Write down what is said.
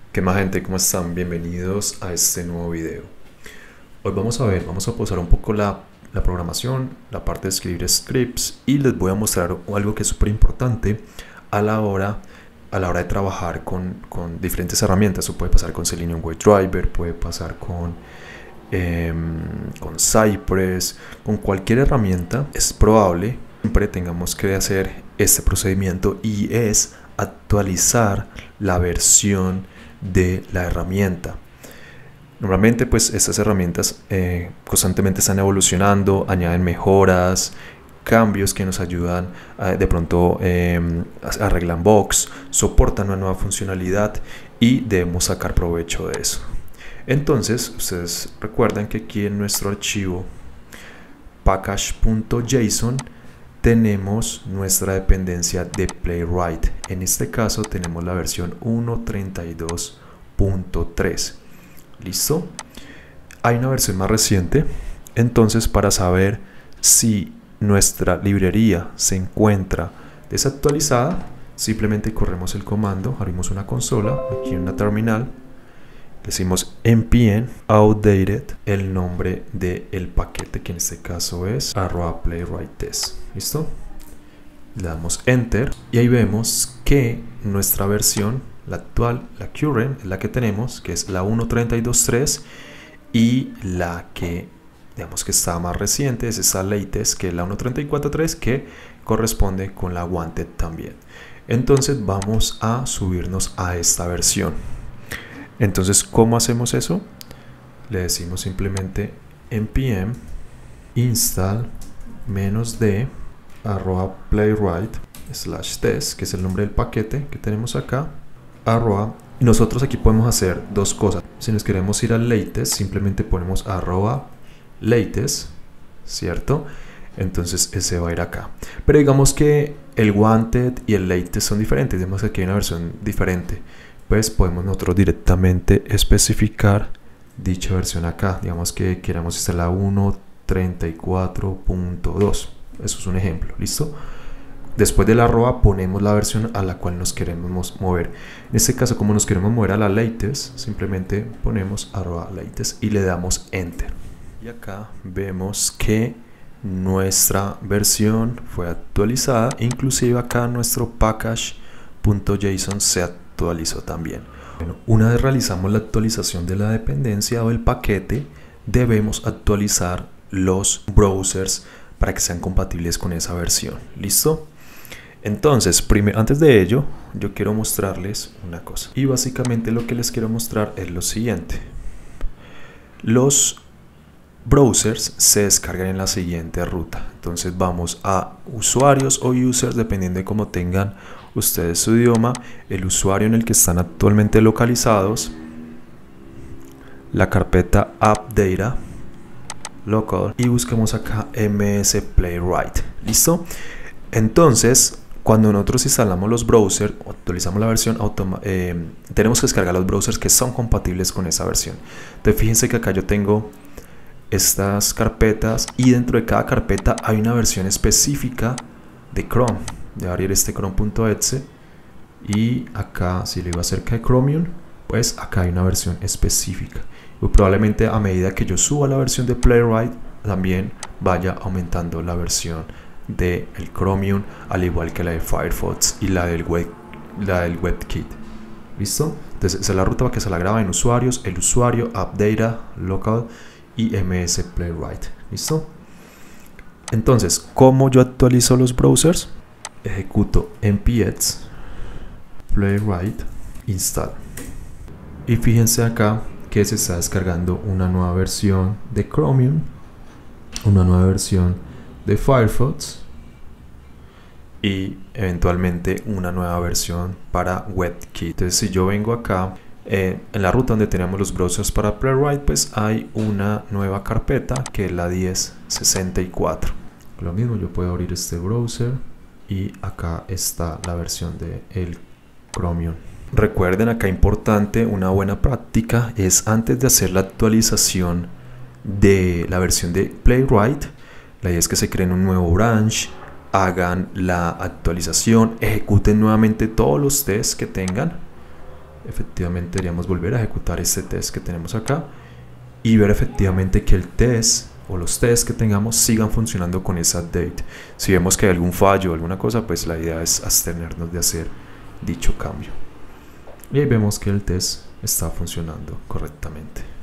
¿Qué más, gente? ¿Cómo están? Bienvenidos a este nuevo video. Hoy vamos a pausar un poco la programación, la parte de escribir scripts, y les voy a mostrar algo que es súper importante a la hora de trabajar con diferentes herramientas. Eso puede pasar con Selenium WebDriver, puede pasar con Cypress, con cualquier herramienta. Es probable siempre tengamos que hacer este procedimiento, y es actualizar la versión de la herramienta. Normalmente pues estas herramientas constantemente están evolucionando, añaden mejoras, cambios que nos ayudan de pronto arreglan bugs, soportan una nueva funcionalidad y debemos sacar provecho de eso. Entonces ustedes recuerdan que aquí en nuestro archivo package.json tenemos nuestra dependencia de Playwright. En este caso tenemos la versión 1.32.3. ¿Listo? Hay una versión más reciente. Entonces, para saber si nuestra librería se encuentra desactualizada, simplemente corremos el comando, abrimos una consola, aquí en una terminal, decimos npm outdated, el nombre del paquete, que en este caso es @playwright_test. ¿Listo? Le damos enter y ahí vemos que nuestra versión, la actual, la current, es la que tenemos, que es la 1.32.3, y la que digamos que está más reciente es esa latest, que es la 1.34.3, que corresponde con la wanted también. Entonces vamos a subirnos a esta versión. Entonces, ¿cómo hacemos eso? Le decimos simplemente npm install -d @playwright/test, que es el nombre del paquete que tenemos acá, nosotros aquí podemos hacer dos cosas. Si nos queremos ir al latest, simplemente ponemos @latest, ¿cierto? Entonces ese va a ir acá. Pero digamos que el wanted y el latest son diferentes, digamos que aquí hay una versión diferente, pues podemos nosotros directamente especificar dicha versión acá. Digamos que queramos esta la 1.34.2. Eso es un ejemplo, ¿listo? Después del ponemos la versión a la cual nos queremos mover. En este caso, como nos queremos mover a la latest, simplemente ponemos @latest y le damos enter. Y acá vemos que nuestra versión fue actualizada. Inclusive acá nuestro package.json se actualizó también. Bueno, una vez realizamos la actualización de la dependencia o del paquete, debemos actualizar los browsers para que sean compatibles con esa versión. ¿Listo? Entonces, antes de ello, yo quiero mostrarles una cosa. Y básicamente lo que les quiero mostrar es lo siguiente. Los browsers se descargan en la siguiente ruta. Entonces vamos a usuarios o users, dependiendo de cómo tengan ustedes su idioma, el usuario en el que están actualmente localizados, la carpeta appdata local, y busquemos acá ms playwright. ¿Listo? Entonces, cuando nosotros instalamos los browsers o actualizamos la versión, tenemos que descargar los browsers que son compatibles con esa versión. Entonces fíjense que acá yo tengo estas carpetas, y dentro de cada carpeta hay una versión específica de Chrome. Voy a abrir este chrome.exe, y acá, si le digo acerca de Chromium, pues acá hay una versión específica. Y probablemente a medida que yo suba la versión de Playwright, también vaya aumentando la versión del Chromium, al igual que la de Firefox y la del WebKit. ¿Listo? Entonces esa es la ruta para que se la graba en usuarios, el usuario, appdata local y ms playwright. ¿Listo? Entonces, ¿cómo yo actualizo los browsers? Ejecuto npx playwright install, y fíjense acá que se está descargando una nueva versión de Chromium, una nueva versión de Firefox y eventualmente una nueva versión para WebKit. Entonces, si yo vengo acá en la ruta donde tenemos los browsers para Playwright, pues hay una nueva carpeta que es la 1064. Lo mismo, yo puedo abrir este browser y acá está la versión de el Chromium. Recuerden, acá importante, una buena práctica es, antes de hacer la actualización de la versión de Playwright, la idea es que se creen un nuevo branch, hagan la actualización, ejecuten nuevamente todos los tests que tengan efectivamente deberíamos volver a ejecutar este test que tenemos acá y ver efectivamente que el test o los tests que tengamos sigan funcionando con esa date. Si vemos que hay algún fallo o alguna cosa, pues la idea es abstenernos de hacer dicho cambio. Y ahí vemos que el test está funcionando correctamente.